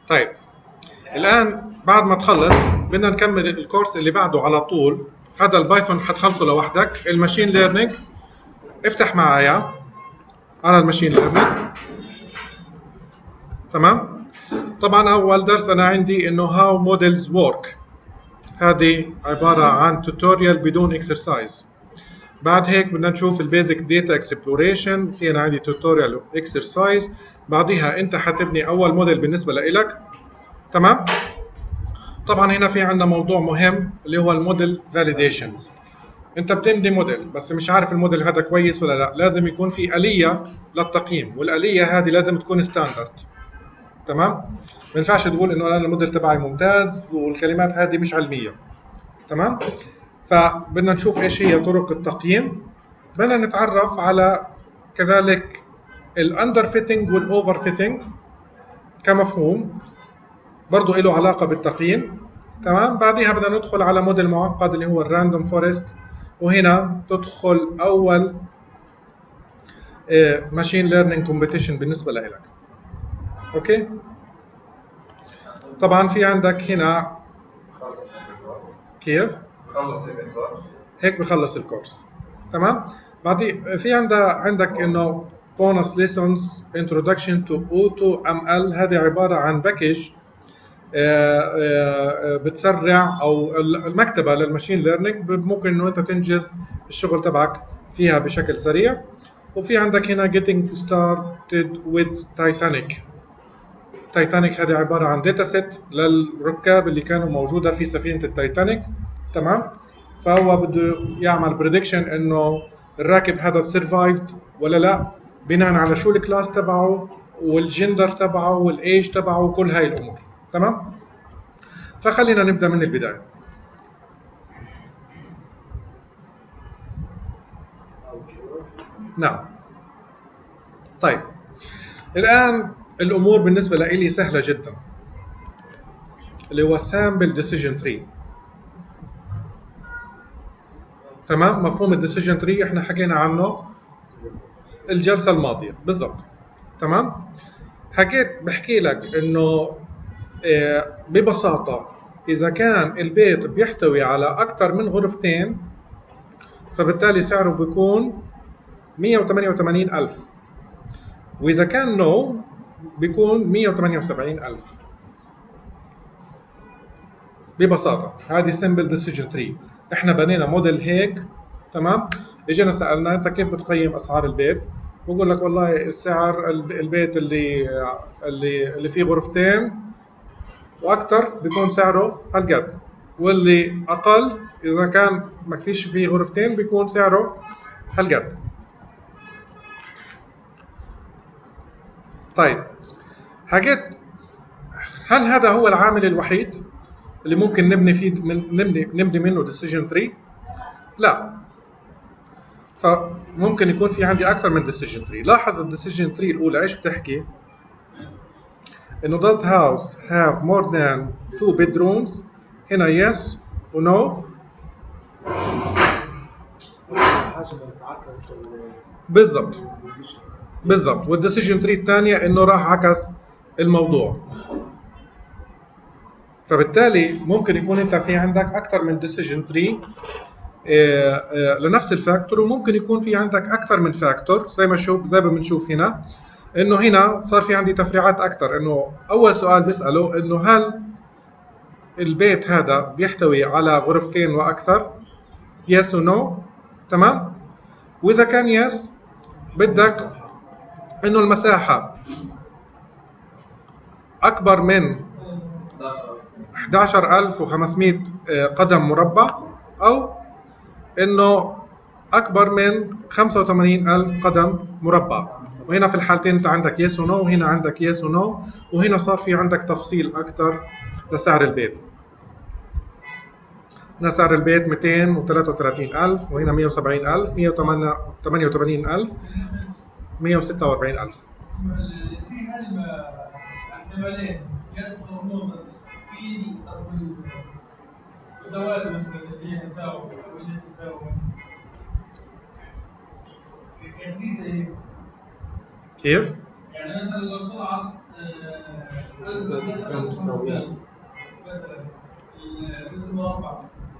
طيب الان بعد ما تخلص بدنا نكمل الكورس اللي بعده على طول. هذا البايثون حتخلصه لوحدك. الماشين ليرنينج افتح معايا على الماشين ليرنينج. تمام. طبعا اول درس انا عندي انه هاو موديلز ورك، هذه عباره عن توتوريال بدون اكسرسايز. بعد هيك بدنا نشوف البيزك داتا اكسبلوريشن، في انا عندي توتوريال اكسرسايز. بعديها انت حتبني اول موديل بالنسبه لإلك. تمام. طبعا هنا في عندنا موضوع مهم اللي هو الموديل فاليديشن. انت بتبني موديل بس مش عارف الموديل هذا كويس ولا لا، لازم يكون في آلية للتقييم، والآلية هذه لازم تكون ستاندرد. تمام. ما ينفعش تقول انه انا الموديل تبعي ممتاز والكلمات هذه مش علمية. تمام. فبدنا نشوف ايش هي طرق التقييم. بدنا نتعرف على كذلك الاندر فيتنج والاوفر فيتنج كمفهوم، برضو له علاقة بالتقييم. تمام. بعدها بدنا ندخل على موديل معقد اللي هو الراندوم فورست، وهنا تدخل اول ماشين ليرنينج كومبيتيشن بالنسبة لك. اوكي. طبعا في عندك هنا كيف هيك بخلص الكورس. تمام. بعدين في عندك انه بونس ليسونز انتروداكشن تو اوتو ام ال، هذه عباره عن باكج بتسرع او المكتبه للماشين ليرنينج، ممكن انه انت تنجز الشغل تبعك فيها بشكل سريع. وفي عندك هنا getting started with Titanic. تايتانيك هذه عباره عن داتا سيت للركاب اللي كانوا موجوده في سفينه التايتانيك. تمام. فهو بده يعمل بريدكشن انه الراكب هذا سرفايفد ولا لا، بناء على شو الكلاس تبعه والجندر تبعه والايج تبعه وكل هاي الامور. تمام. فخلينا نبدا من البدايه. نعم. طيب الان الامور بالنسبه لي سهله جدا، اللي هو سامبل ديسيجن تري. تمام. مفهوم الديسيجن تري احنا حكينا عنه الجلسه الماضيه بالضبط. تمام. بحكي لك انه ببساطه اذا كان البيت بيحتوي على اكثر من غرفتين فبالتالي سعره بيكون 188,000، واذا كان نو بيكون 178,000. ببساطه هذه سمبل ديسيجن تري. احنا بنينا موديل هيك. تمام. اجينا سالنا انت كيف بتقيم اسعار البيت، بقول لك والله السعر البيت اللي فيه غرفتين واكثر بيكون سعره هالقد، واللي اقل اذا كان ما فيش فيه غرفتين بيكون سعره هالقد. طيب حكيت، هل هذا هو العامل الوحيد اللي ممكن نبني منه ديسيجن تري؟ لا. فممكن يكون في عندي اكثر من ديسيجن تري. لاحظ الديسيجن تري الاولى ايش بتحكي؟ انه does house have more than 2 bedrooms؟ هنا yes و no. بالضبط. بالضبط. والديسيجن تري الثانيه انه راح عكس الموضوع. فبالتالي ممكن يكون انت في عندك اكثر من ديسيجن تري لنفس الفاكتور، وممكن يكون في عندك اكثر من فاكتور زي ما بنشوف هنا. انه هنا صار في عندي تفريعات اكثر. انه اول سؤال بساله انه هل البيت هذا بيحتوي على غرفتين واكثر؟ يس ونو. تمام. واذا كان يس بدك انه المساحه اكبر من 11,500 قدم مربع، او انه اكبر من 85,000 قدم مربع. وهنا في الحالتين انت عندك يس ونو، وهنا عندك يس ونو، وهنا صار في عندك تفصيل اكثر لسعر البيت. هنا سعر البيت 233,000، وهنا 170,000، 188,000، 146,000. في احتمالين يس او نو، بس في الدوائر مثلا اللي هي تساوي واللي تساوي كيف؟ يعني مثلا لو طلعت كان مساويات مثلا المربع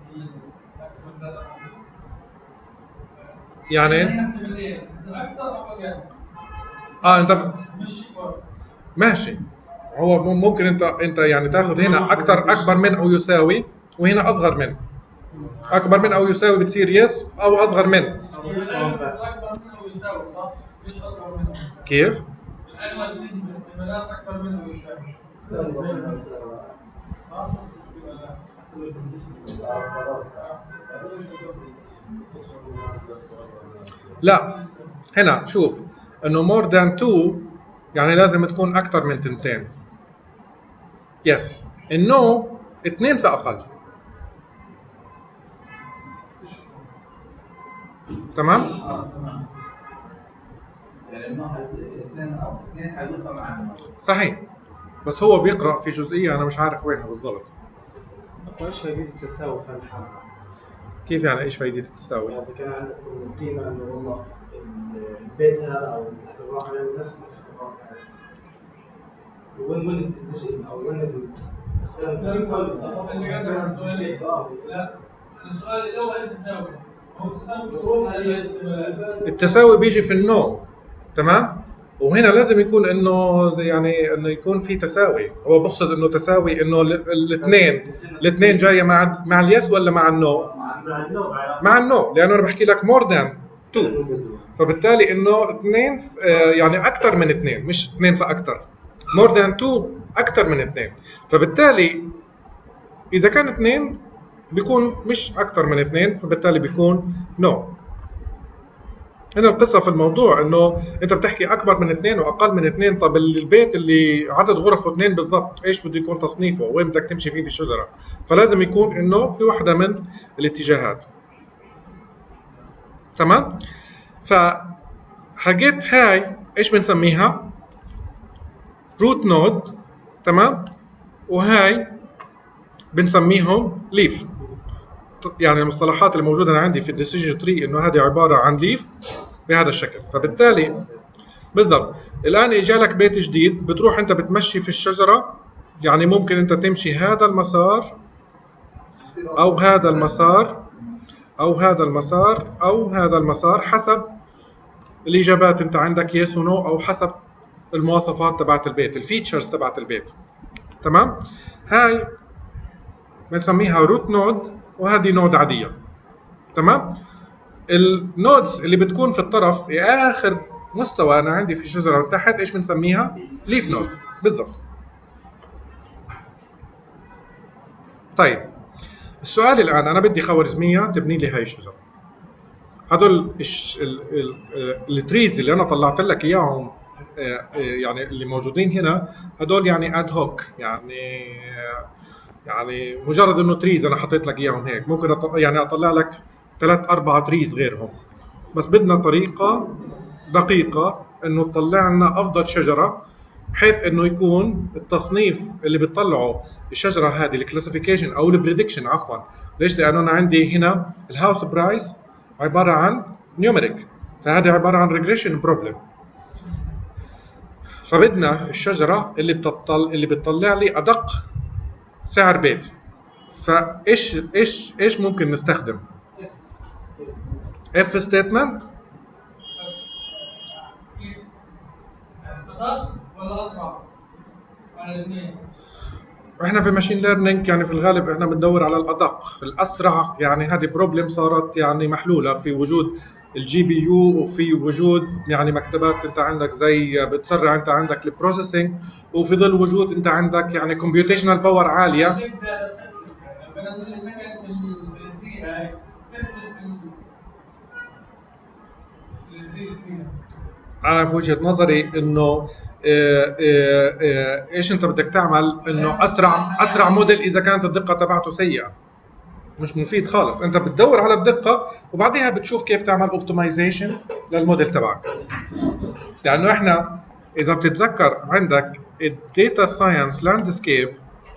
يعني اكثر او اقل انت مش ماشي. هو ممكن انت يعني تاخذ هنا اكبر من او يساوي، وهنا اصغر من. اكبر من او يساوي بتصير يس، او اصغر من. اكبر من او يساوي صح؟ مش اصغر منه. كيف؟ الاغلب نسبه الاحتمالات اكبر من او يساوي. لا، هنا شوف انه more than 2 يعني لازم تكون اكثر من 2. يس. النو 2 فاقل. تمام؟ يعني انه اثنين حيضيفها معنا. صحيح. بس هو بيقرأ في جزئية انا مش عارف وينها بالضبط. بس ايش فائدة التساوي في الحالة؟ كيف يعني ايش فائدة التساوي؟ يعني اذا كان عندك قيمة انه والله البيت هذا او مساحة الواقع نفس مساحة الواقع، وين الديسيجن او وين اللي قصدك على السؤال لا، السؤال اللي هو التساوي هو التساوي التساوي بيجي في النو. تمام؟ وهنا لازم يكون انه يعني انه يكون في تساوي. هو بقصد انه تساوي انه الاثنين جايه مع اليس ولا مع النو؟ مع النو، لانه انا بحكي لك مور ذان 2، فبالتالي انه 2 يعني اكثر من 2، مش 2 فاكثر. مور ذان 2 اكثر من 2، فبالتالي اذا كان 2 بيكون مش اكثر من 2، فبالتالي بيكون نو. هنا القصة في الموضوع انه انت بتحكي اكبر من 2 واقل من 2. طب البيت اللي عدد غرفه 2 بالضبط ايش بده يكون تصنيفه؟ وين بدك تمشي فيه في الشجرة؟ فلازم يكون انه في واحدة من الاتجاهات. تمام؟ فحاجات هاي ايش بنسميها؟ روت نود. تمام؟ وهاي بنسميهم ليف. يعني المصطلحات اللي موجوده عندي في الديسيجن تري انه هذه عباره عن ليف بهذا الشكل. فبالتالي بالضبط الان اجى لك بيت جديد، بتروح انت بتمشي في الشجره. يعني ممكن انت تمشي هذا المسار او هذا المسار او هذا المسار او هذا المسار حسب الاجابات. انت عندك يس ونو او حسب المواصفات تبعت البيت، الفيتشرز تبعت البيت. تمام؟ هاي بنسميها روت نود، وهذه نود عاديه. تمام؟ النودز اللي بتكون في الطرف في اخر مستوى انا عندي في الشجره من تحت ايش بنسميها؟ ليف نود. بالضبط. طيب السؤال الان، انا بدي خوارزميه تبني لي هاي الشجره. هدول التريز اللي انا طلعت لك اياهم يعني اللي موجودين هنا، هدول يعني اد هوك، يعني مجرد انه تريز انا حطيت لك اياهم هيك. ممكن يعني اطلع لك 3-4 تريز غيرهم، بس بدنا طريقه دقيقه انه تطلع لنا افضل شجره، بحيث انه يكون التصنيف اللي بتطلعه الشجره هذه الكلاسيفيكيشن او البريدكشن عفوا. ليش؟ لانه انا عندي هنا الهاوس برايس عباره عن نيوميريك، فهذا عباره عن ريجريشن بروبلم. فبدنا الشجره اللي بتطلع لي ادق سعر بيت. فايش ايش ممكن نستخدم؟ اف ستيتمنت أدق ولا أسرع؟ على الاثنين. احنا في ماشين ليرنينج يعني في الغالب احنا بندور على الادق. الاسرع يعني هذه بروبلم صارت يعني محلوله في وجود الجي بي يو، وفي وجود يعني مكتبات انت عندك زي بتسرع انت عندك البروسيسنج، وفي ظل وجود انت عندك يعني كمبيوتيشنال باور عاليه. انا في وجهه نظري انه ايش انت بدك تعمل؟ انه اسرع موديل اذا كانت الدقه تبعته سيئه مش مفيد خالص. انت بتدور على الدقه وبعدها بتشوف كيف تعمل اوبتمايزيشن للموديل تبعك. لانه احنا اذا بتتذكر عندك الداتا ساينس لاندسكيب،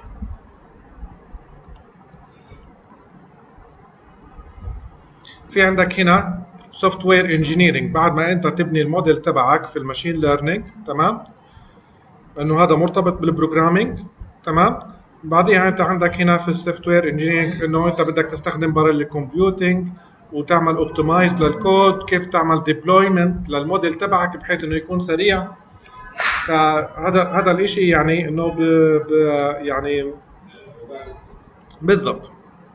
في عندك هنا سوفت وير انجينيرنج. بعد ما انت تبني الموديل تبعك في الماشين ليرنينج، تمام، انه هذا مرتبط بالبروجرامينج. تمام. بعديها انت عندك هنا في السوفت وير انجينيرنج انه انت بدك تستخدم بارل كومبيوتنج وتعمل اوبتمايز للكود، كيف تعمل ديبلويمنت للموديل تبعك بحيث انه يكون سريع. فهذا الاشي يعني انه يعني بالضبط.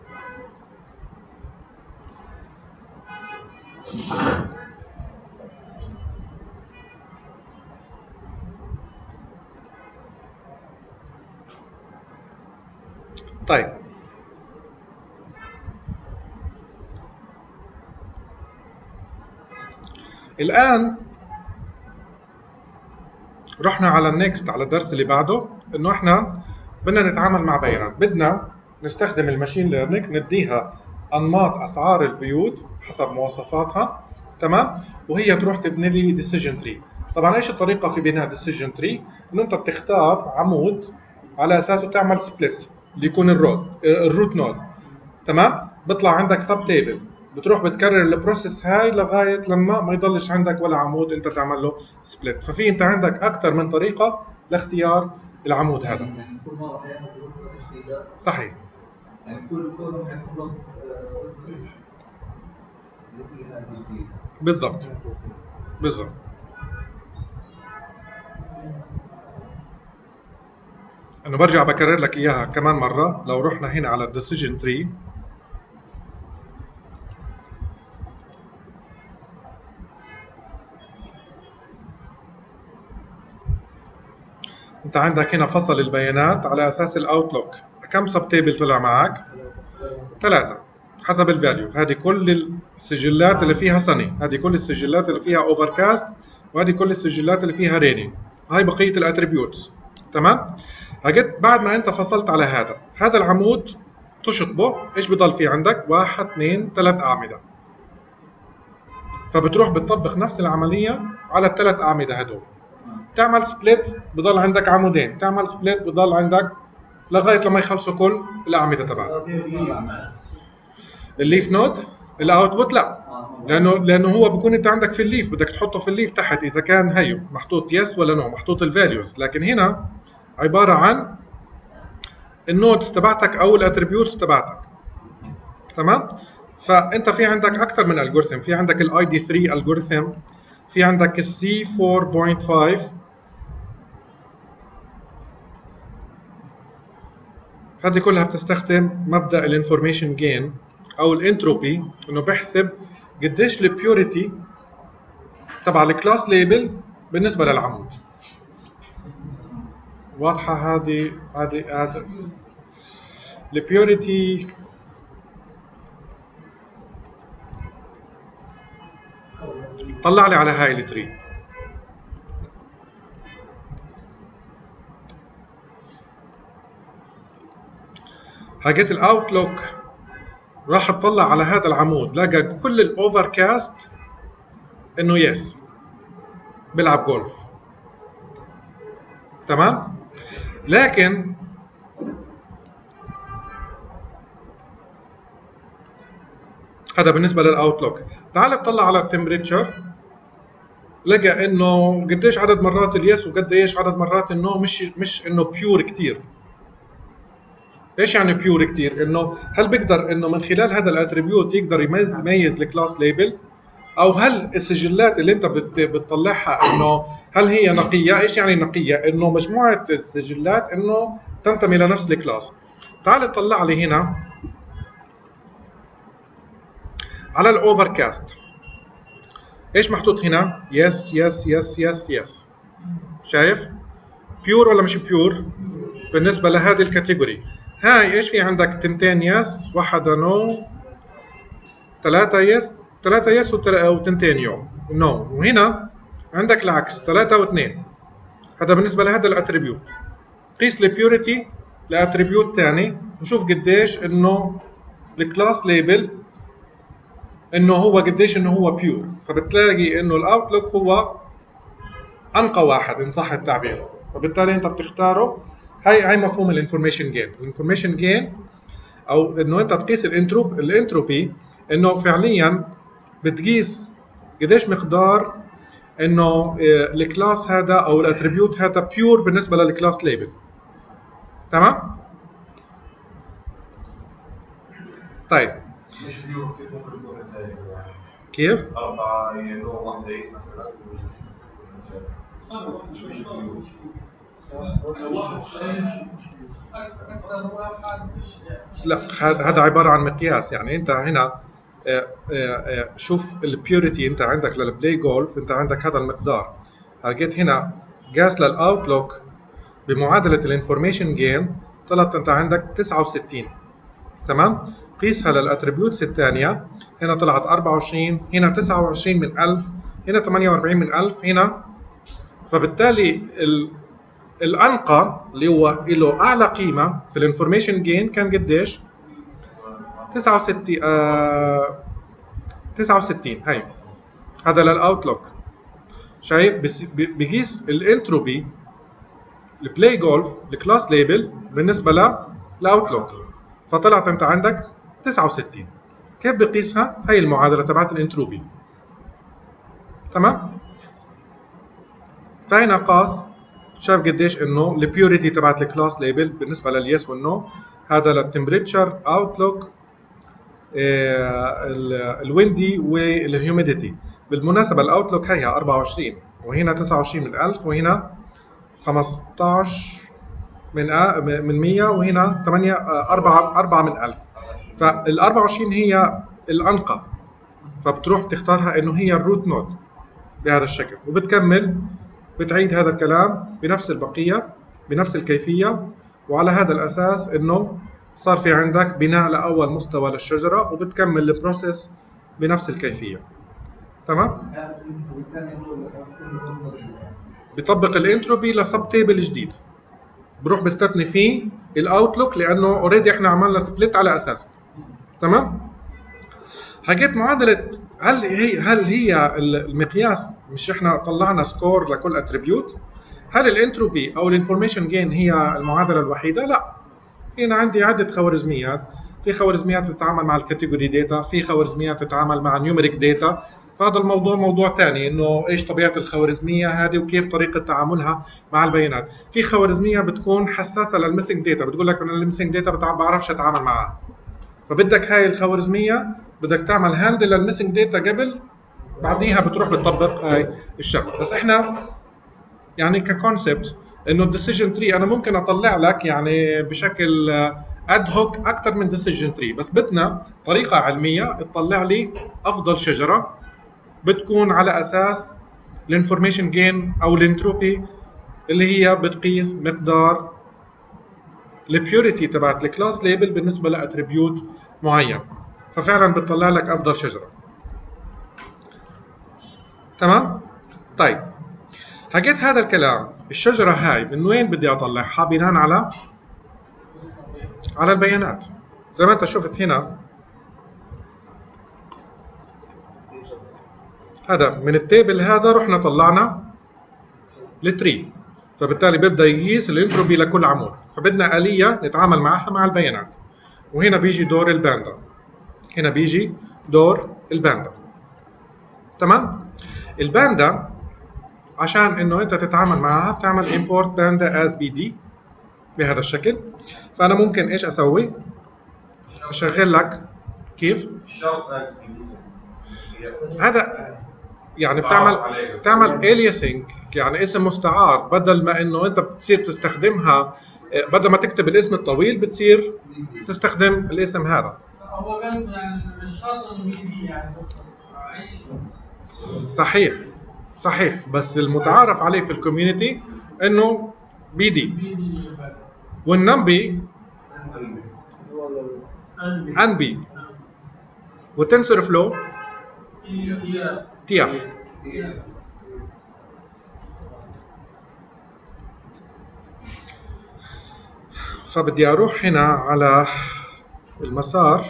طيب الآن رحنا على النكست، على الدرس اللي بعده، انه احنا بدنا نتعامل مع بيانات، بدنا نستخدم الماشين ليرنينج نديها انماط اسعار البيوت حسب مواصفاتها. تمام. وهي تروح تبني لي ديسيجن تري. طبعا ايش الطريقه في بناء ديسيجن تري؟ انه انت بتختار عمود على اساسه تعمل سبليت اللي يكون الروت نود. تمام. بيطلع عندك سب تيبل، بتروح بتكرر البروسيس هاي لغايه لما ما يضلش عندك ولا عمود انت تعمل له سبليت. ففي انت عندك اكثر من طريقه لاختيار العمود هذا. يعني كل مره حيعمل تشغيلات. صحيح. يعني كل كود حيكون له اللي فيها تشغيل. بالضبط بالضبط. انه برجع بكرر لك اياها كمان مره. لو رحنا هنا على الديسيجن تري، انت عندك هنا فصل البيانات على اساس الاوتلوك. كم سب تيبل طلع معك؟ 3 حسب الفاليو. هذه كل السجلات اللي فيها سنه، هذه كل السجلات اللي فيها اوفركاست، وهذه كل السجلات اللي فيها ريني. هاي بقيه الاتريبيوتس. تمام. هجت بعد ما انت فصلت على هذا العمود تشطبه، ايش بضل فيه عندك؟ 1 2 3 اعمده. فبتروح بتطبق نفس العمليه على الثلاث اعمده هدول. تعمل سبليت بضل عندك عمودين، تعمل سبليت بضل عندك لغايه لما يخلصوا كل الاعمده تبعك. الليف نود الاوتبوت لا، لانه هو بكون انت عندك في الليف بدك تحطه في الليف تحت اذا كان هيو محطوط يس ولا نو، محطوط الفاليوز. لكن هنا عباره عن النودز تبعتك او الاتريبيوتس تبعتك. تمام. فانت في عندك اكثر من الجوريثم، في عندك الاي دي 3 الجوريثم، في عندك السي 4.5، هذه كلها بتستخدم مبدا الانفورميشن جين او الانتروبي، انه بحسب قديش البيوريتي تبع الكلاس ليبل بالنسبه للعمود. واضحه هذه البيوريتي. طلع لي على هاي التري. حاجات الاوتلوك راح تطلع على هذا العمود، لقى كل الاوفركاست انه يس بيلعب جولف. تمام. لكن هذا بالنسبه للاوتلوك. تعال اطلع على التمبريتشر، لقى انه قديش عدد مرات اليس وقديش عدد مرات النو. مش انه بيور كثير. ايش يعني بيور كثير؟ انه هل بيقدر انه من خلال هذا الاتريبيوت يقدر يميز الكلاس ليبل، او هل السجلات اللي انت بتطلعها انه هل هي نقيه؟ ايش يعني نقيه؟ انه مجموعه السجلات انه تنتمي لنفس الكلاس. تعال اطلع لي هنا على الاوفركاست. ايش محطوط هنا؟ يس يس يس يس يس. شايف؟ بيور ولا مش بيور؟ بالنسبه لهذه الكاتيجوري. هاي ايش في عندك؟ 2 يس، 1 نو، 3 يس، 3 يس و2 نو. وهنا عندك العكس 3 و2. هذا بالنسبه لهذا الاتريبيوت. قيس البيوريتي لاتريبيوت ثاني وشوف قديش انه الكلاس ليبل انه هو قديش انه هو بيور. فبتلاقي انه الاوتلوك هو انقى واحد ان صح التعبير، فبالتالي انت بتختاره. هاي مفهوم الانفورميشن جين. الانفورميشن جين او انه انت تقيس الانتروبي، انه فعليا بتقيس قديش مقدار انه الكلاس هذا او الاتريبيوت هذا بيور بالنسبه للكلاس ليبل. تمام؟ طيب مش بيور كيف ممكن يكون الثاني؟ كيف؟ 4 نوع واحدة يس مثلا لا هذا عباره عن مقياس. يعني انت هنا شوف البيوريتي انت عندك للبلاي جولف، انت عندك هذا المقدار. جيت هنا قاس للاوتلوك بمعادله الانفورميشن جين طلعت انت عندك 69. تمام؟ قيسها للاتريبيوتس الثانيه، هنا طلعت 24، هنا 29 من 1000، هنا 48 من 1000 هنا. فبالتالي الانقى اللي هو له اعلى قيمه في الانفورميشن جين كان قديش؟ 69 هي. هذا للاوتلوك. شايف؟ بقيس الانتروبي البلاي جولف الكلاس ليبل بالنسبه للاوتلوك، فطلعت انت عندك 69. كيف بقيسها؟ هي المعادله تبعت الانتروبي. تمام؟ فهنا قاس شاف قديش انه البيوريتي تبعت الكلاس ليبل بالنسبه لليس والنو. هذا للتمبريتشر اوتلوك الويندي والهيوميديتي. بالمناسبه الاوتلوك هي 24 وهنا 29 من 1000 وهنا 15 من 100 وهنا 8 4 من 1000. فال 24 هي الانقى، فبتروح تختارها انه هي الروت نود بهذا الشكل، وبتكمل بتعيد هذا الكلام بنفس البقيه بنفس الكيفيه، وعلى هذا الاساس انه صار في عندك بناء لاول مستوى للشجره، وبتكمل البروسيس بنفس الكيفيه. تمام؟ بطبق الانتروبي لسب تيبل جديد، بروح بستثني فيه الاوتلوك لانه اوريدي احنا عملنا سبليت على اساسه. تمام؟ حكيت معادله هل هي المقياس، مش احنا طلعنا سكور لكل اتريبيوت؟ هل الانتروبي او الانفورميشن جين هي المعادله الوحيده؟ لا، هنا عندي عده خوارزميات. في خوارزميات بتتعامل مع الكاتيجوري داتا، في خوارزميات بتتعامل مع نيوميريك داتا. فهذا الموضوع موضوع ثاني، انه ايش طبيعه الخوارزميه هذه وكيف طريقه تعاملها مع البيانات. في خوارزميه بتكون حساسه للميسنج داتا، بتقول لك انا الميسنج داتا ما بعرفش اتعامل معها، فبدك هاي الخوارزميه بدك تعمل هاندل للميسنج داتا قبل، بعديها بتروح بتطبق هاي الشغله. بس احنا يعني ككونسبت انه الديسيجن تري انا ممكن اطلع لك يعني بشكل اد هوك اكثر من ديسيجن تري، بس بدنا طريقه علميه تطلع لي افضل شجره بتكون على اساس الانفورميشن جين او الانتروبي اللي هي بتقيس مقدار البيوريتي تبعت الكلاس ليبل بالنسبه لاتريبيوت معين، ففعلا بتطلع لك افضل شجره. تمام؟ طيب حكيت هذا الكلام، الشجره هاي من وين بدي اطلعها؟ بناء على البيانات. زي ما انت شفت هنا هذا من التيبل هذا رحنا طلعنا التري، فبالتالي بيبدا يقيس الانتروبي لكل عمود، فبدنا آلية نتعامل معها مع البيانات. وهنا بيجي دور الباندا، هنا بيجي دور الباندا. تمام؟ الباندا عشان انه انت تتعامل معها بتعمل import panda as bd بهذا الشكل. فانا ممكن ايش اسوي؟ اشغل لك كيف؟ الشرط از هذا يعني بتعمل aliasing، يعني اسم مستعار، بدل ما انه انت بتصير تستخدمها، بدل ما تكتب الاسم الطويل بتصير تستخدم الاسم هذا. هو كان يعني الشرط انه بيدي يعني صحيح، بس المتعارف عليه في الكوميونتي انه بيدي، والنمبي انبي، والتنسور فلو تي اف. فبدي اروح هنا على المسار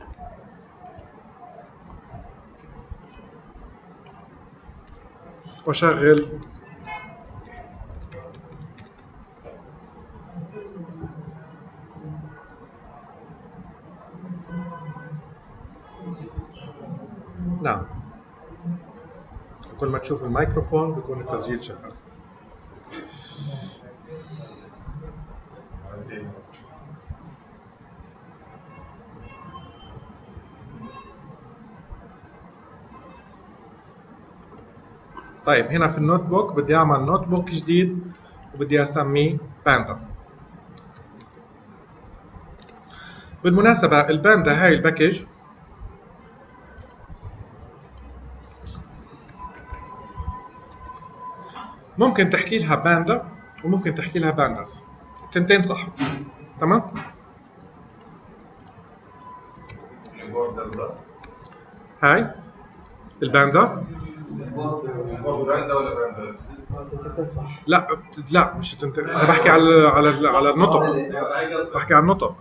واشغل نعم كل ما تشوف الميكروفون بيكون التسجيل شغال. طيب هنا في النوت بوك بدي اعمل نوت بوك جديد وبدي اسميه باندا. بالمناسبة الباندا هاي الباكج ممكن تحكي لها باندا وممكن تحكي لها بانداز، تنتين صح. تمام؟ هاي الباندا باندا ولا بانداز؟ تنتين صح. لا مش تنتين، انا بحكي على النطق، بحكي على النطق.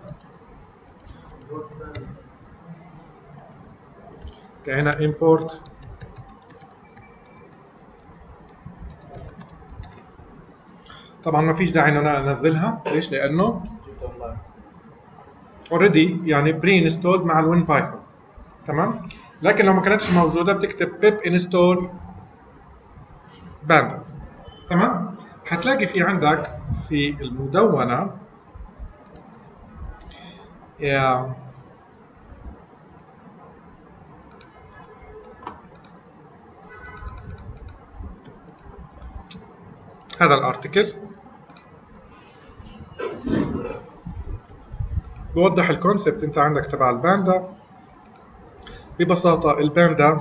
هنا import طبعا ما فيش داعي ان انا انزلها، ليش؟ لانه اوريدي يعني بري انستولد مع الوين بايثون. تمام؟ لكن لو ما كانتش موجوده بتكتب pip install باندا. تمام؟ هتلاقي في عندك في المدونه هذا الارتكل بوضح الكونسبت انت عندك تبع الباندا. ببساطة الباندا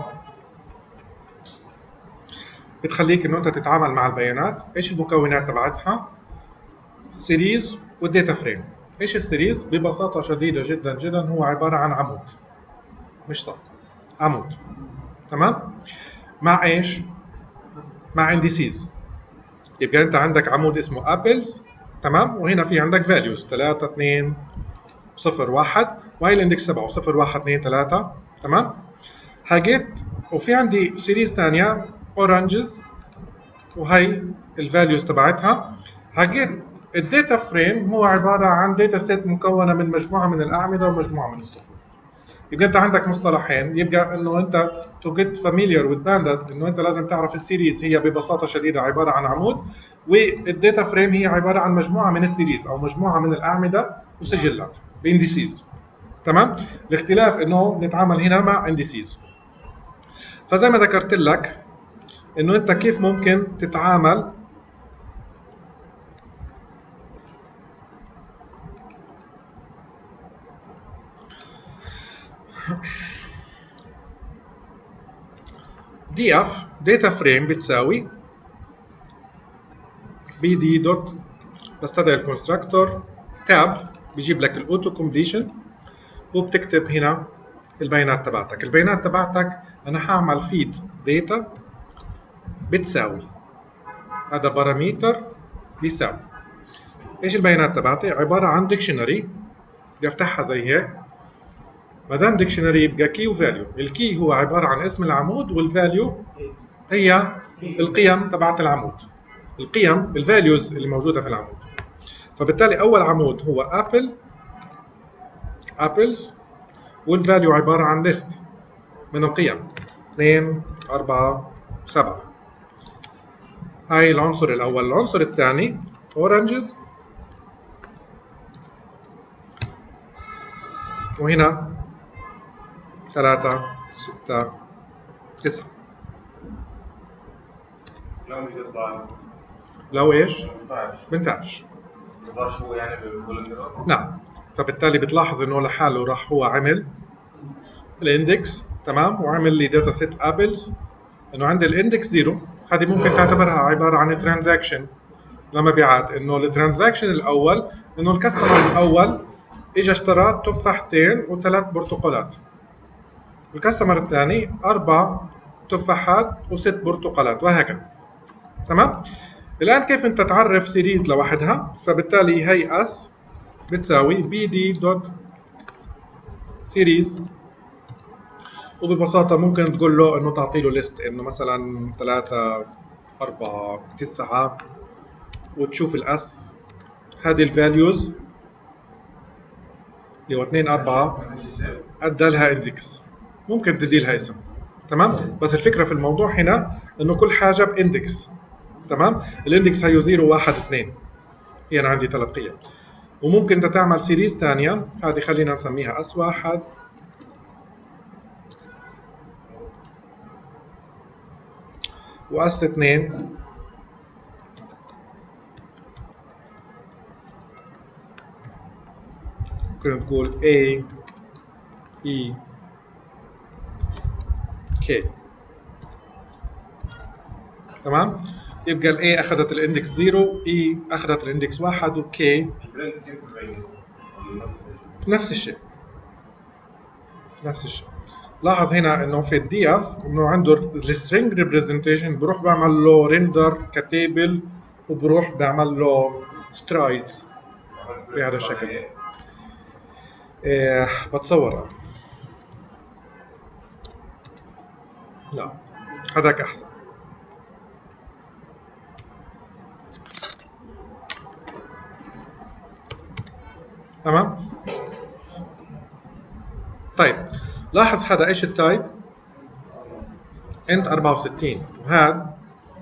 بتخليك انه انت تتعامل مع البيانات. ايش المكونات تبعتها؟ السيريز والديتا فريم. ايش السيريز؟ ببساطة شديدة جدا جدا هو عبارة عن عمود، مش سطر، عمود. تمام؟ مع ايش؟ مع انديسيز. يبقى انت عندك عمود اسمه ابلز، تمام؟ وهنا في عندك فاليوز 3 2 0 1 وهي الاندكس 7 0 1 2 3. تمام؟ هاجيت وفي عندي سيريز ثانيه اورانجز وهي الفاليوز تبعتها. هاجيت الداتا فريم هو عباره عن داتا سيت مكونه من مجموعه من الاعمده ومجموعه من الصفوف. يبقى انت عندك مصطلحين، يبقى انه انت تو جيت فاميليار وذ بانداز انه انت لازم تعرف السيريز هي ببساطه شديده عباره عن عمود، والداتا فريم هي عباره عن مجموعه من السيريز او مجموعه من الاعمده وسجلات بانديسيز. تمام؟ الاختلاف انه نتعامل هنا مع انديسيز. فزي ما ذكرت لك انه انت كيف ممكن تتعامل دي اف داتا فريم بتساوي بي دي دوت بستدعي الكونستراكتور تاب بيجيب لك الاوتو كومبليشن وبتكتب هنا البيانات تبعتك. البيانات تبعتك انا هعمل فيد داتا بتساوي، هذا باراميتر بيساوي ايش البيانات تبعتي؟ عباره عن ديكشنري بدي افتحها زي هيك. ما دام ديكشنري يبقى كي وفاليو. الكي هو عباره عن اسم العمود والفاليو هي القيم تبعت العمود، القيم الفاليوز اللي موجوده في العمود. فبالتالي اول عمود هو ابلز والفاليو عباره عن ليست من القيم 2 4 7. هاي العنصر الاول. العنصر الثاني اورانجز وهنا 3 6 9. لو مش يطلع لو ايش؟ ما بنفعش. يقدرش هو يعني بالفولنتير. نعم. فبالتالي بتلاحظ انه لحاله راح هو عمل الاندكس، تمام، وعمل لي داتا سيت ابلز انه عندي الاندكس 0. هذه ممكن تعتبرها عباره عن ترانزاكشن لمبيعات. انه الترانزاكشن الاول انه الكاستمر الاول اجى اشترى تفاحتين وثلاث برتقالات. الكاستمر الثاني 4 تفاحات وست برتقالات وهكذا. تمام؟ الان كيف انت تعرف سيريز لوحدها؟ فبالتالي هي اس بتساوي بي دي دوت سيريز، وببساطه ممكن تقول له انه تعطي له ليست انه مثلا 3 4 9 وتشوف الاس هذه الفاليوز اللي هو 2 4 ادى لها اندكس. ممكن تدي لها اسم. تمام؟ بس الفكره في الموضوع هنا انه كل حاجه باندكس. تمام؟ الاندكس هيو 0 1 2. هي انا عندي 3 قيم. وممكن انت تعمل سيريز ثانيه، هذه خلينا نسميها اس 1 واس 2 ممكن تقول A E K. تمام؟ يبقى ال A أخذت الاندكس 0، E أخذت الاندكس 1 و K نفس الشيء. نفس الشيء. لاحظ هنا انه في الدي اف انه عنده السترينج ريبريزنتيشن بروح بعمل له ريندر كتيبل وبروح بعمل له سترايدز بهذا الشكل. بتصور لا هذاك احسن. تمام. طيب لاحظ هذا ايش التايب؟ انت 64 وهذا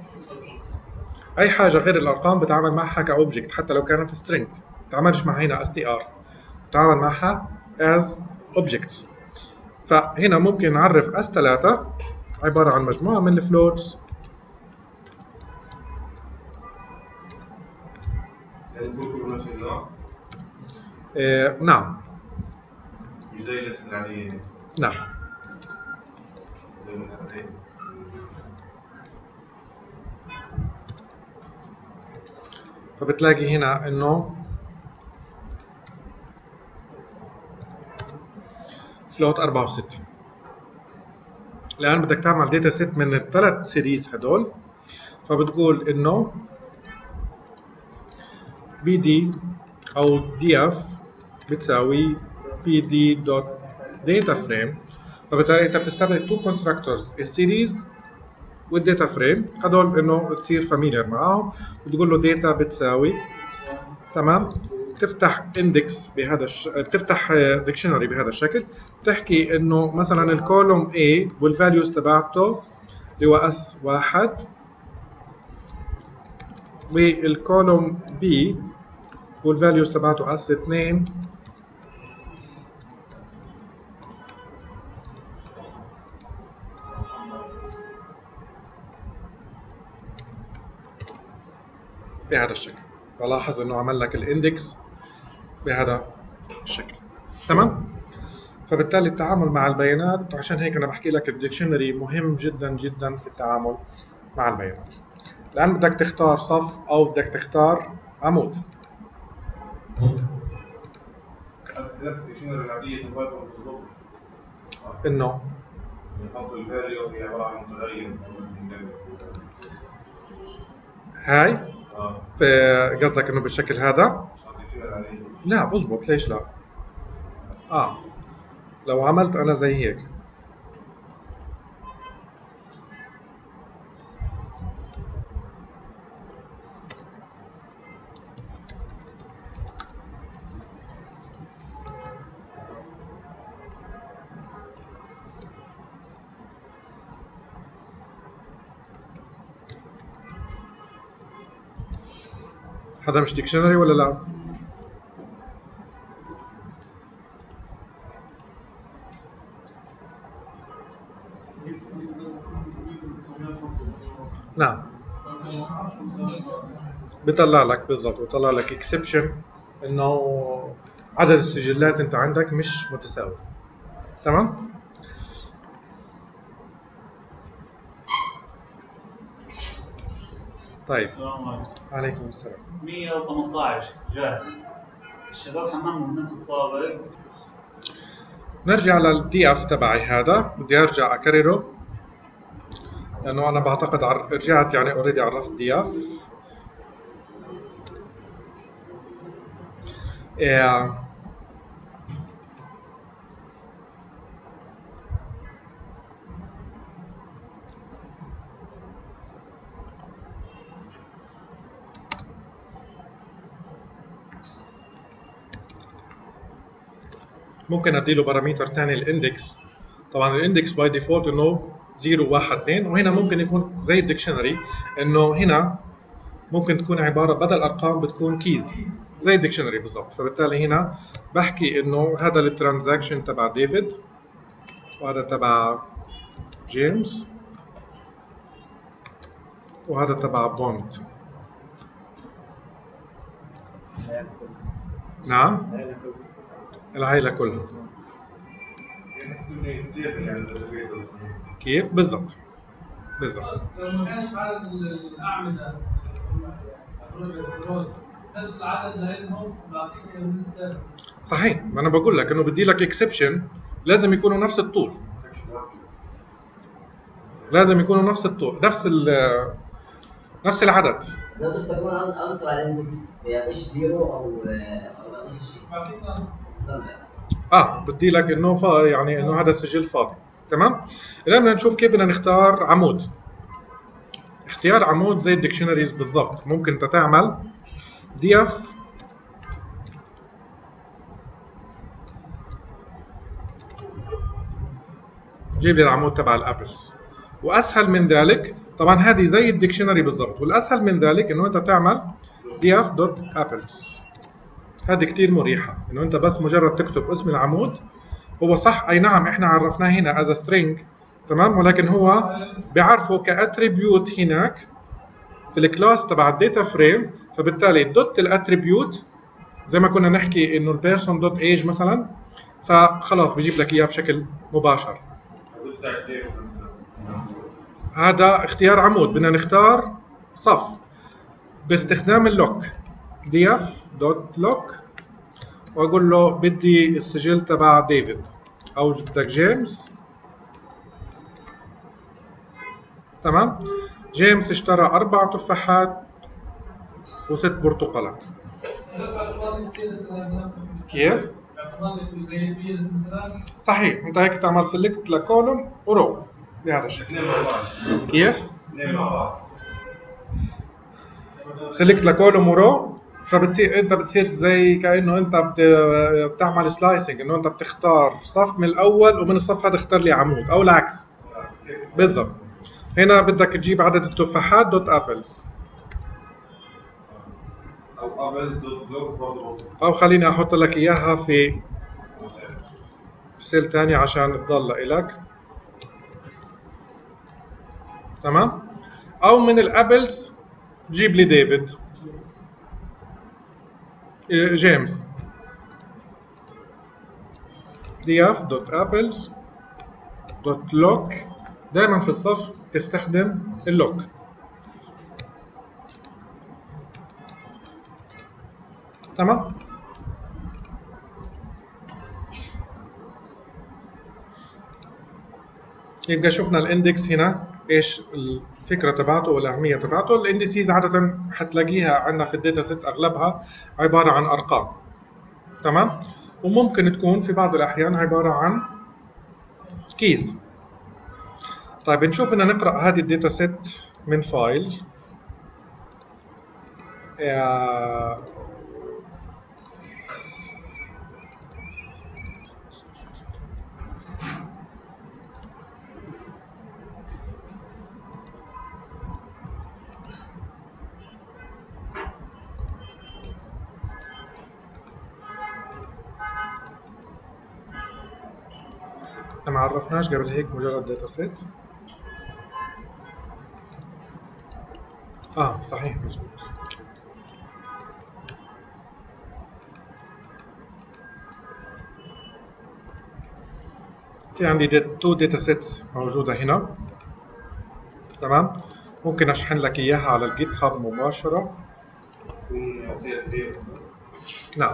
اي حاجه غير الارقام بتعامل معها كاوبجكت حتى لو كانت سترينج، ما بتعاملش معها هنا str، بتعامل معها as objects. فهنا ممكن نعرف S3 عباره عن مجموعه من الفلوتس. نعم. زي الاسم العادية. نعم. فبتلاقي هنا انه فلوت 64. الان بدك تعمل داتا سيت من الثلاث سيريز هدول، فبتقول انه BD او DF بتساوي PD.DataFrame. فبالتالي انت بتستخدم تو كونستراكتورز، السيريز والداتا فريم، هدول انه تصير فاميليار معاهم. بتقول له داتا بتساوي تمام، تفتح اندكس بهذا تفتح ديكشنري بهذا الشكل، تحكي انه مثلا الكولوم A والفاليوز تبعته اللي هو S1 والكولوم B والفاليوز تبعته S2 بهذا الشكل. فلاحظ انه عمل لك الاندكس بهذا الشكل. تمام. فبالتالي التعامل مع البيانات، عشان هيك انا بحكي لك الديكشنري مهم جدا جدا في التعامل مع البيانات. الان بدك تختار صف او بدك تختار عمود. الديكشنري العادية تبادل بالضبط. انه نحط الفاليو هي عبارة عن متغير. هاي قصدك انه بالشكل هذا؟ لا بظبط، ليش لا؟ لو عملت انا زي هيك هذا مش ديكشنري ولا لا؟ نعم. بيطلع لك بالضبط، بيطلع لك اكسبشن انه عدد السجلات انت عندك مش متساوي. تمام؟ طيب. السلام عليكم. عليكم السلام. 118 جاهز. الشباب حملهم نفس الطابق. نرجع للدي اف تبعي هذا، بدي ارجع اكرره لانه انا بعتقد رجعت يعني اوريدي عرفت دي اف. ممكن اديله باراميتر ثاني الاندكس. طبعا الاندكس باي ديفولت انه 0 1 2. وهنا ممكن يكون زي الديكشنري انه هنا ممكن تكون عباره بدل ارقام بتكون كيز زي الديكشنري بالضبط. فبالتالي هنا بحكي انه هذا الترانزاكشن تبع ديفيد وهذا تبع جيمس وهذا تبع بوند. نعم العائلة كلها. كيف بالضبط بالضبط. لو ما كانش عدد الاعمده نفس العدد لانهم بعطيك لسه. صحيح، ما انا بقول لك انه بدي لك اكسبشن لازم يكونوا نفس الطول، لازم يكونوا نفس الطول نفس العدد. لو تستخدمون عنصر على الاندكس ايش 0 او ايش شيء بدي لك انه يعني انه هذا السجل فاضي. تمام. الان بدنا نشوف كيف بدنا نختار عمود. اختيار عمود زي الديكشنريز بالضبط. ممكن انت تعمل df جيب لي العمود تبع الابلز. واسهل من ذلك طبعا هذه زي الديكشنري بالضبط، والاسهل من ذلك انه انت تعمل df.apples. هذه كثير مريحه انه انت بس مجرد تكتب اسم العمود. هو صح اي نعم احنا عرفناه هنا از string تمام، ولكن هو بيعرفه كاتريبيوت هناك في الكلاس تبع الداتا فريم. فبالتالي دوت الاتريبيوت زي ما كنا نحكي انه البيرسون دوت ايج مثلا، فخلاص بيجيب لك اياه بشكل مباشر. هذا اختيار عمود. بدنا نختار صف باستخدام اللوك df.lock واقول له بدي السجل تبع ديفيد او بدك جيمس. تمام. جيمس اشترى 4 تفاحات و6 برتقالات. كيف؟ صحيح، انت هيك تعمل سيلكت لكولوم ورو بهذا الشكل. كيف؟ سيلكت لكولوم ورو، فبتصير انت بتصير زي كانه انت بتعمل سلايسنج، انه انت بتختار صف من الاول ومن الصف هذا اختار لي عمود او العكس. بالضبط. هنا بدك تجيب عدد التفاحات دوت ابلز او ابلز دوت بلوك برضه، او خليني احط لك اياها في سيل ثاني عشان تضل لك. تمام. او من الابلز جيب لي ديفيد جيمس df.apples.lock. دائما في الصف تستخدم اللوك. تمام. يبقى شفنا الاندكس هنا ايش الفكره تبعته والاهميه تبعته. الاندسيز عاده حتلاقيها عندنا في الداتا سيت اغلبها عباره عن ارقام. تمام. وممكن تكون في بعض الاحيان عباره عن كيز. طيب نشوف بدنا نقرا هذه الداتا سيت من فايل. ما عرفناش قبل هيك مجرد داتا سيت. صحيح مظبوط. في عندي 2 داتا سيتس موجوده هنا. تمام. ممكن اشحن لك اياها على الجيت هاب مباشره. نعم.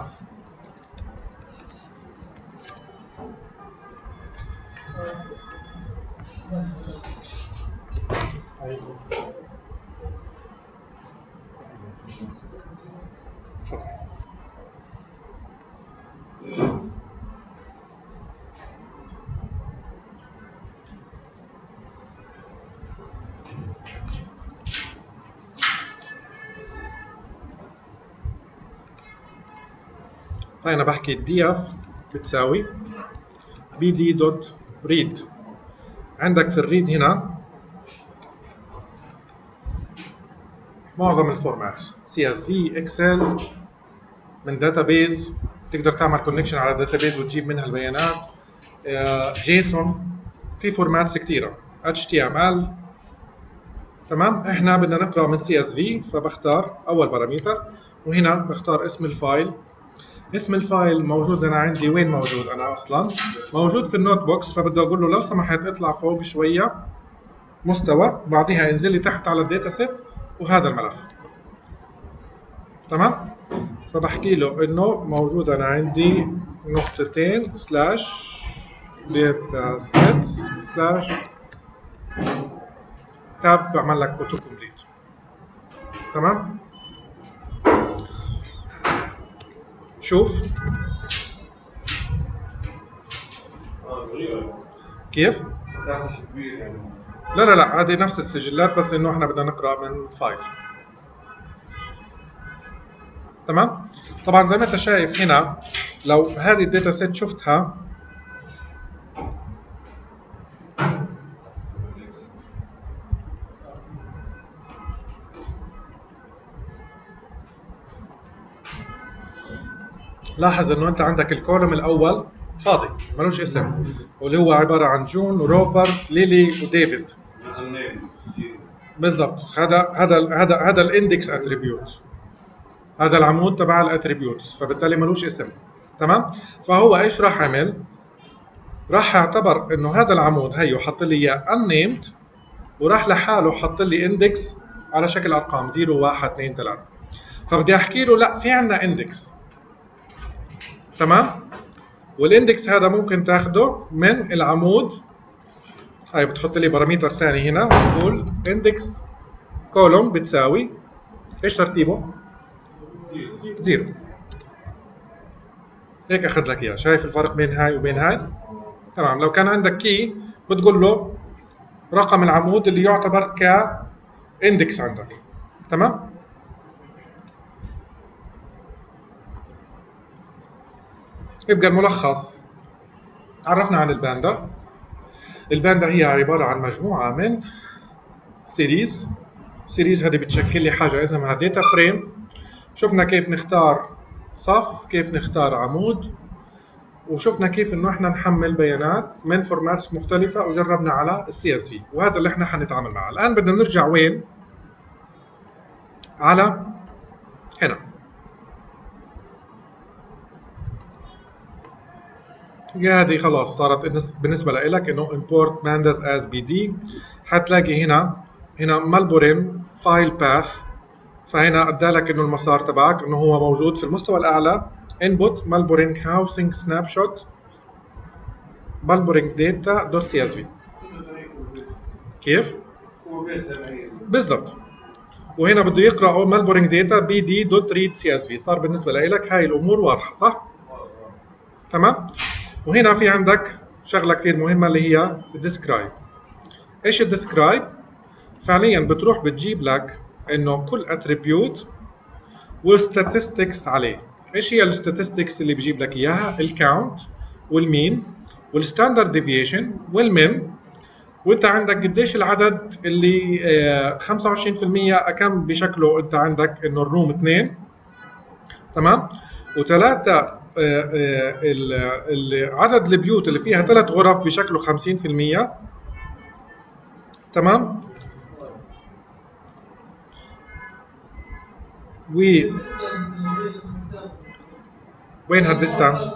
طيب انا بحكي df بتساوي bd.read عندك في الريد هنا معظم الفورماتس CSV اكسل من داتابيز، تقدر تعمل كونكشن على داتابيز وتجيب منها البيانات، جيسون، في فورماتس كثيره، HTML. تمام. احنا بدنا نقرا من CSV، فبختار اول بارامتر وهنا بختار اسم الفايل. اسم الفايل موجود انا عندي، وين موجود؟ انا اصلا موجود في النوت بوكس، فبدي اقول له لو سمحت اطلع فوق شويه مستوى، بعديها انزل لي تحت على الداتا سيت وهذا الملف. تمام. فبحكي له انه موجود انا عندي نقطتين سلاش داتا سيتس سلاش تاب، بعمل لك اوتو كومبليت. تمام. شوف كيف؟ لا هذه نفس السجلات، بس انه احنا بدنا نقرا من فايل. تمام. طبعا زي ما انت شايف هنا، لو هذه الداتا سيت شفتها لاحظ انه انت عندك الكولوم الاول فاضي ملوش اسم، واللي هو عباره عن جون وروبر ليلي وديفيد. بالضبط. هذا الاندكس اتريبيوت، هذا العمود تبع الاتريبيوتس، فبالتالي ملوش اسم. تمام. فهو ايش راح عمل؟ راح اعتبر انه هذا العمود هيو حط لي اياه unnamed، وراح لحاله حط لي اندكس على شكل ارقام 0 1 2 3. فبدي احكي له لا، في عندنا اندكس. تمام. والاندكس هذا ممكن تاخده من العمود. هاي بتحط لي بارامتر ثاني هنا وتقول اندكس كولوم بتساوي ايش ترتيبه؟ 0. هيك اخذ لك اياه. شايف الفرق بين هاي وبين هاي؟ تمام. لو كان عندك كي بتقول له رقم العمود اللي يعتبر كاندكس عندك. تمام. يبقى الملخص، تعرفنا عن الباندا. الباندا هي عبارة عن مجموعة من سيريز هذه بتشكل لي حاجة اسمها داتا فريم. شفنا كيف نختار صف، كيف نختار عمود، وشفنا كيف انه احنا نحمل بيانات من فورماتس مختلفة، وجربنا على CSV، وهذا اللي احنا حنتعامل معه. الآن بدنا نرجع وين؟ على هنا. هذه خلاص صارت بالنسبه لك انه import pandas as bd. حتلاقي هنا مالبورين فايل باث، فهنا ادالك انه المسار تبعك انه هو موجود في المستوى الاعلى input مالبورين housing snapshot مالبورين data.csv. كيف؟ بالضبط. وهنا بده يقرا مالبورين data bd.read.csv. صار بالنسبه لك هاي الامور واضحه، صح؟ تمام. وهنا في عندك شغله كثير مهمه اللي هي الديسكرايب. ايش الديسكرايب؟ فعليا بتروح بتجيب لك انه كل اتريبيوت والستاتستكس عليه. ايش هي الستاتستكس اللي بجيب لك اياها؟ الكاونت والمين والستاندرد ديفيشن والمين، وانت عندك قديش العدد اللي 25% كم بشكله. انت عندك انه الروم 2. تمام. وثلاثه عدد البيوت اللي فيها 3 غرف بشكله 50%. تمام. وين هالديستانس؟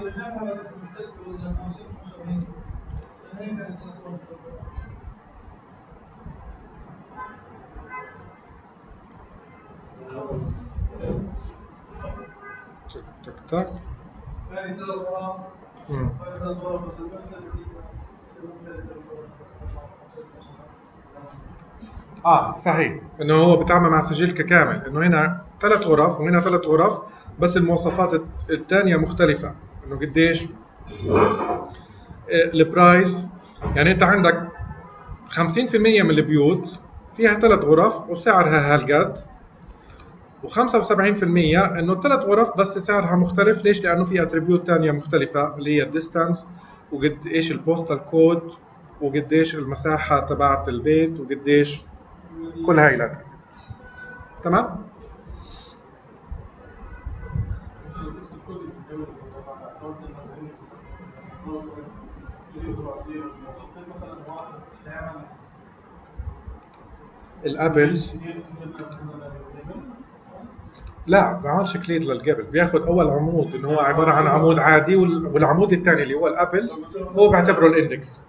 تك صحيح، انه هو بيتعامل مع سجل ككامل، انه هنا 3 غرف وهنا 3 غرف، بس المواصفات الثانيه مختلفه، انه قديش البرايس. يعني انت عندك 50% من البيوت فيها 3 غرف وسعرها هالقد، و75% انه 3 غرف بس سعرها مختلف. ليش؟ لانه في اتريبيوت ثانيه مختلفه اللي هي الديستانس وقد ايش البوستال كود وقديش المساحة تبعت البيت وقديش كل هاي الاتربيوت. تمام؟ الابلز لا ما عملش كليد للجبل، بياخد اول عمود انه هو عباره عن عمود عادي، والعمود الثاني اللي هو الابلز هو بيعتبره الاندكس.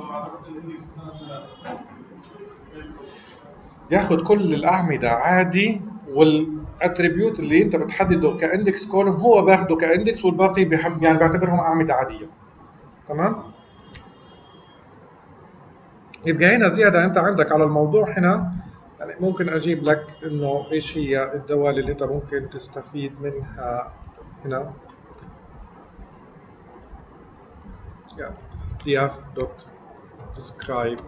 بياخد كل الاعمده عادي، والاتريبيوت اللي انت بتحدده كاندكس كولوم هو باخده كاندكس، والباقي يعني بيعتبرهم اعمده عاديه. تمام؟ يبقى هنا زياده انت عندك على الموضوع هنا، يعني ممكن اجيب لك انه ايش هي الدوال اللي انت ممكن تستفيد منها هنا. df.describe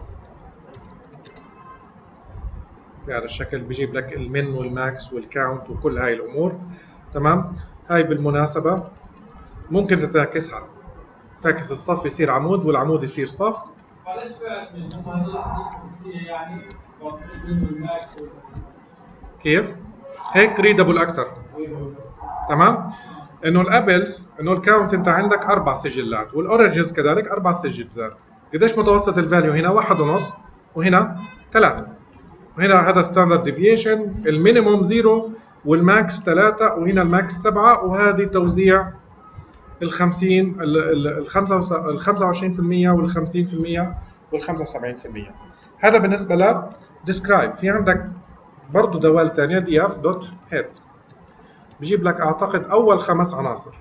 بهذا الشكل بيجيب لك المن والماكس والكاونت وكل هاي الامور. تمام؟ هاي بالمناسبه ممكن تتعكسها، تعكس الصف يصير عمود والعمود يصير صف. معلش بعد من هم هذول الاساسيه يعني الماكس كيف؟ هيك ريدابل اكثر. تمام؟ انه الابلز انه الكاونت انت عندك 4 سجلات، والاوريجنز كذلك 4 سجلات. قديش متوسط الفاليو هنا؟ 1.5 وهنا 3. وهنا هذا ستاندرد ديفيشن، المينيموم 0 والماكس 3 وهنا الماكس 7، وهذه توزيع ال 50 ال 25% وال 50% وال 75%. هذا بالنسبه ل describe. في عندك برضه دوال ثانيه df.head بجيب لك اعتقد اول 5 عناصر،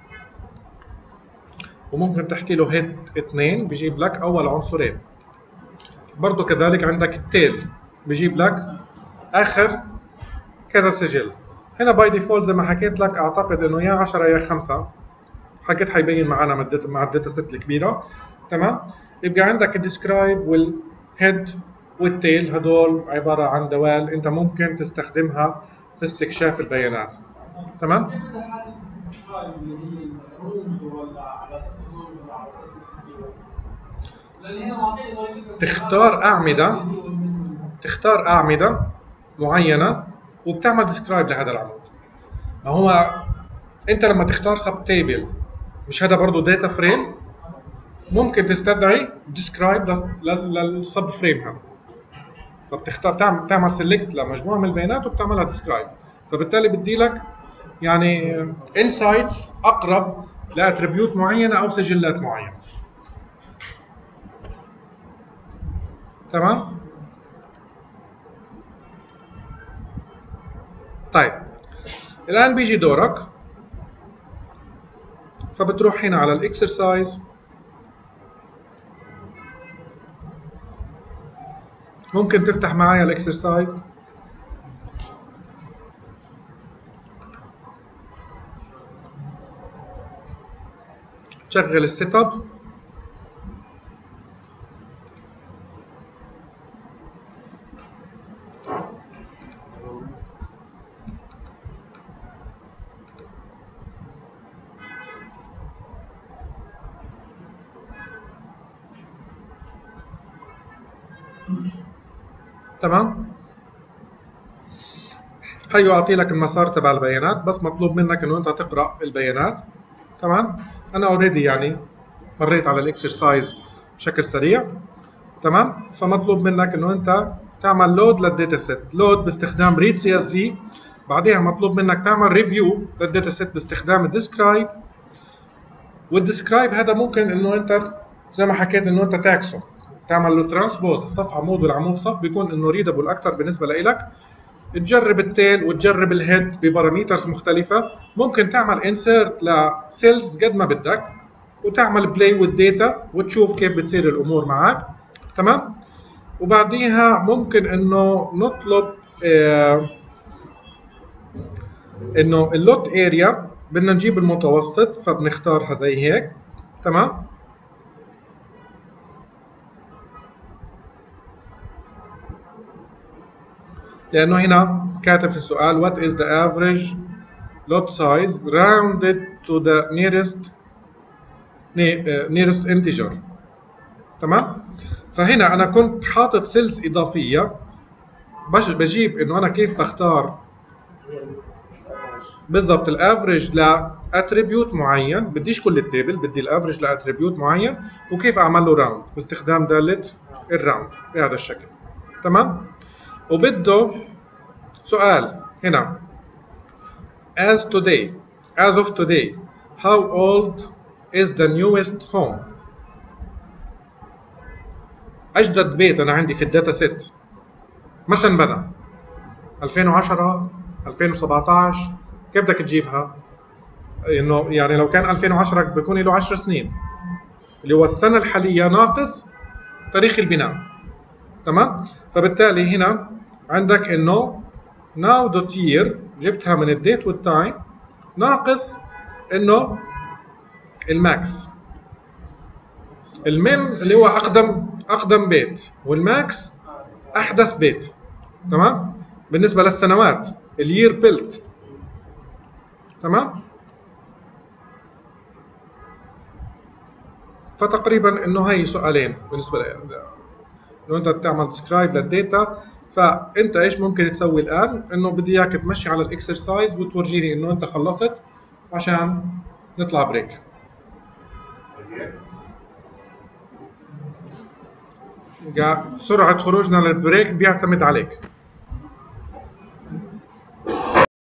وممكن تحكي له head 2 بجيب لك اول عنصرين. برضه كذلك عندك التيل بجيب لك اخر كذا سجل. هنا باي ديفولت زي ما حكيت لك اعتقد انه يا 10 يا 5، حكيت حيبين معنا مع الداتا ست الكبيره. تمام؟ يبقى عندك الديسكرايب والهيد والتيل، هدول عباره عن دوال انت ممكن تستخدمها في استكشاف البيانات. تمام؟ تختار اعمده معينه وبتعمل ديسكرايب لهذا العمود. ما هو انت لما تختار سب تيبل، مش هذا برضه داتا فريم، ممكن تستدعي ديسكرايب للسب فريم هذا. فبتختار تعمل سيلكت لمجموعه من البيانات وبتعملها ديسكرايب، فبالتالي بدي لك يعني انسايتس اقرب لاتريبيوت معينه او سجلات معينه. تمام؟ طيب الان بيجي دورك، فبتروح هنا على الاكسرسايز، ممكن تفتح معايا الاكسرسايز. تشغل السيت اب، تمام؟ هيعطي لك المسار تبع البيانات، بس مطلوب منك انه انت تقرا البيانات. تمام؟ انا اوريدي يعني مريت على الاكسرسايز بشكل سريع. تمام؟ فمطلوب منك انه انت تعمل لود للداتا سيت، لود باستخدام ريد سي اس في. بعدها مطلوب منك تعمل ريفيو للداتا سيت باستخدام الديسكرايب. والديسكرايب هذا ممكن انه انت زي ما حكيت انه انت تعكسه، تعمل له ترانسبوز، الصف عمود والعمود صف، بيكون انه ريدابل اكثر بالنسبه لك. تجرب التيل وتجرب الهيد بباراميترز مختلفه. ممكن تعمل انسيرت لسيلز قد ما بدك، وتعمل بلاي والداتا وتشوف كيف بتصير الامور معك. تمام؟ وبعديها ممكن انه نطلب انه اللوت اريا بدنا نجيب المتوسط، فبنختارها زي هيك. تمام؟ لأنه هنا كاتب في السؤال what is the average lot size rounded to the nearest integer. تمام؟ فهنا انا كنت حاطط سيلز اضافيه بجيب انه انا كيف بختار بالضبط الافريج لاتريبيوت معين، بديش كل التيبل، بدي الافريج لاتريبيوت معين، وكيف اعمل له راوند باستخدام داله الراوند بهذا الشكل. تمام. وبده سؤال هنا as of today how old is the newest home. اجدد بيت انا عندي في الداتا سيت متى انبنى؟ 2010 2017 كيف بدك تجيبها؟ انه يعني لو كان 2010 بيكون له 10 سنين اللي هو السنه الحاليه ناقص تاريخ البناء. تمام. فبالتالي هنا عندك انه now.year جبتها من الديت والتايم ناقص انه الماكس. المين اللي هو اقدم بيت والماكس احدث بيت. تمام. بالنسبه للسنوات اليير بيلت. تمام. فتقريبا انه هي سؤالين بالنسبه انه انت تعمل ديسكرايب للداتا. فانت ايش ممكن تسوي الان؟ انه بدي اياك تمشي على الاكسرسايز وتورجيني انه انت خلصت عشان نطلع بريك. سرعه خروجنا للبريك بيعتمد عليك.